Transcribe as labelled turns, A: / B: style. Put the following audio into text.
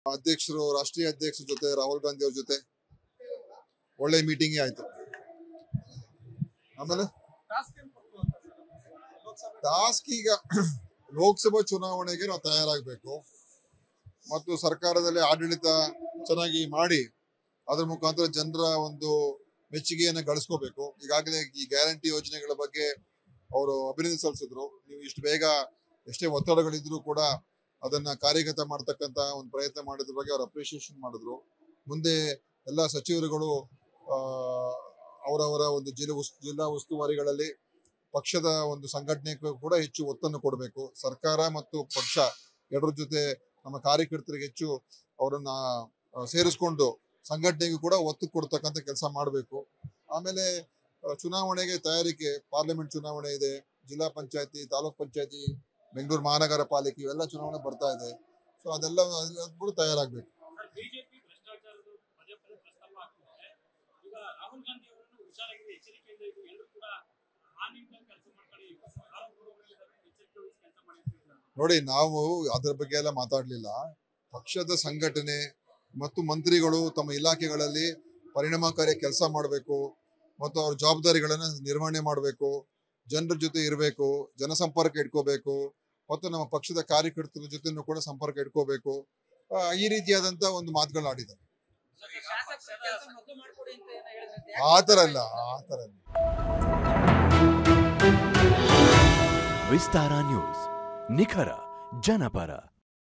A: ಅಧ್ಯಕ್ಷರು ರಾಷ್ಟ್ರೀಯ ಅಧ್ಯಕ್ಷರ ಜೊತೆ ರಾಹುಲ್ ಗಾಂಧಿ ಅವ್ರ ಜೊತೆ ಒಳ್ಳೆ ಮೀಟಿಂಗ್ ಆಯ್ತು. ಆಮೇಲೆ ಟಾಸ್ಕ್ ಈಗ ಲೋಕಸಭಾ ಚುನಾವಣೆಗೆ ನಾವು ತಯಾರಾಗಬೇಕು ಮತ್ತು ಸರ್ಕಾರದಲ್ಲಿ ಆಡಳಿತ ಚೆನ್ನಾಗಿ ಮಾಡಿ ಅದರ ಮುಖಾಂತರ ಜನರ ಒಂದು ಮೆಚ್ಚುಗೆಯನ್ನು ಗಳಿಸ್ಕೋಬೇಕು. ಈಗಾಗಲೇ ಈ ಗ್ಯಾರಂಟಿ ಯೋಜನೆಗಳ ಬಗ್ಗೆ ಅವರು ಅಭಿನಂದನೆ ಸಲ್ಲಿಸಿದ್ರು. ನೀವು ಇಷ್ಟು ಬೇಗ ಎಷ್ಟೇ ಒತ್ತಡಗಳಿದ್ರು ಕೂಡ ಅದನ್ನ ಕಾರ್ಯಗತ ಮಾಡ್ತಕ್ಕಂತ ಒಂದು ಪ್ರಯತ್ನ ಮಾಡಿದ್ರ ಬಗ್ಗೆ ಅವ್ರು ಅಪ್ರಿಸಿಯೇಷನ್ ಮಾಡಿದ್ರು. ಮುಂದೆ ಎಲ್ಲ ಸಚಿವರುಗಳು ಅವರವರ ಒಂದು ಜಿಲ್ಲಾ ಉಸ್ತುವಾರಿಗಳಲ್ಲಿ ಪಕ್ಷದ ಒಂದು ಸಂಘಟನೆಗೂ ಕೂಡ ಹೆಚ್ಚು ಒತ್ತನ್ನು ಕೊಡಬೇಕು. ಸರ್ಕಾರ ಮತ್ತು ಪಕ್ಷ ಎರಡರ ಜೊತೆ ನಮ್ಮ ಕಾರ್ಯಕರ್ತರಿಗೆ ಹೆಚ್ಚು ಅವರನ್ನ ಸೇರಿಸ್ಕೊಂಡು ಸಂಘಟನೆಗೂ ಕೂಡ ಒತ್ತು ಕೊಡ್ತಕ್ಕಂಥ ಕೆಲಸ ಮಾಡಬೇಕು. ಆಮೇಲೆ ಚುನಾವಣೆಗೆ ತಯಾರಿಕೆ, ಪಾರ್ಲಿಮೆಂಟ್ ಚುನಾವಣೆ ಇದೆ, ಜಿಲ್ಲಾ ಪಂಚಾಯತಿ, ತಾಲೂಕ್ ಪಂಚಾಯತಿ, ಬೆಂಗಳೂರು ಮಹಾನಗರ ಪಾಲಿಕೆ ಇವೆಲ್ಲ ಚುನಾವಣೆ ಬರ್ತಾ ಇದೆ. ಸೊ ಅದೆಲ್ಲ ಕೂಡ ತಯಾರಾಗಬೇಕು. ನೋಡಿ, ನಾವು ಅದರ ಬಗ್ಗೆ ಎಲ್ಲ ಮಾತಾಡ್ಲಿಲ್ಲ. ಪಕ್ಷದ ಸಂಘಟನೆ ಮತ್ತು ಮಂತ್ರಿಗಳು ತಮ್ಮ ಇಲಾಖೆಗಳಲ್ಲಿ ಪರಿಣಾಮಕಾರಿ ಕೆಲಸ ಮಾಡಬೇಕು ಮತ್ತು ಅವ್ರ ಜವಾಬ್ದಾರಿಗಳನ್ನ ನಿರ್ವಹಣೆ ಮಾಡಬೇಕು, ಜನರ ಜೊತೆ ಇರಬೇಕು, ಜನಸಂಪರ್ಕ ಇಟ್ಕೋಬೇಕು ಮತ್ತು ನಮ್ಮ ಪಕ್ಷದ ಕಾರ್ಯಕರ್ತರ ಜೊತೆನೂ ಕೂಡ ಸಂಪರ್ಕ ಇಟ್ಕೋಬೇಕು. ಈ ರೀತಿಯಾದಂತ ಒಂದು ಮಾತುಗಳನ್ನ ಆಡಿದ್ದಾರೆ. ಆತರ ಇಲ್ಲ.
B: ವಿಸ್ತಾರ ನ್ಯೂಸ್, ನಿಖರ ಜನಪರ.